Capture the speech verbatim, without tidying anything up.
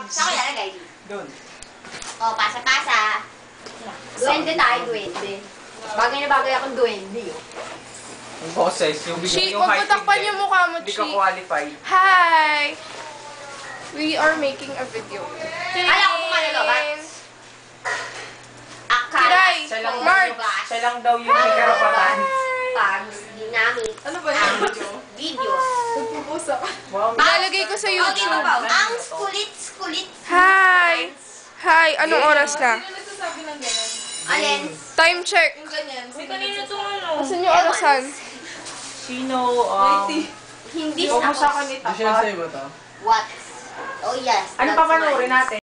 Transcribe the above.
Tabs. Saan ko ilalagay? Doon. O, pasa-pasa. Duwende tayo, duwende. Bagay na bagay akong duwende. Ang boses, yung Chi, yung height magpatakpan index. yung mukha mo, Hindi Chi. ka qualified. Hi! We are making a video. Alam ko kung ano to, ba? Akala. Kiray! Siya lang, March! siya lang daw yung may karapatan. Pags, ginamit. Ano ba yung video? Videos. Nagpupusa ka. Wow. Ilalagay ko sa O, dito YouTube. ba? Ang skulit-skulit. Hi! Hi! Anong oras na? Sino nagsasabi ng ganyan? Alin? Time check. Yung ganyan. May kanino itong ano? Asan yung orasan? Sino, um... Hindi Huwag mo sa sa akin itapat. What? Oh yes. Ano that's pa panurin mine. natin?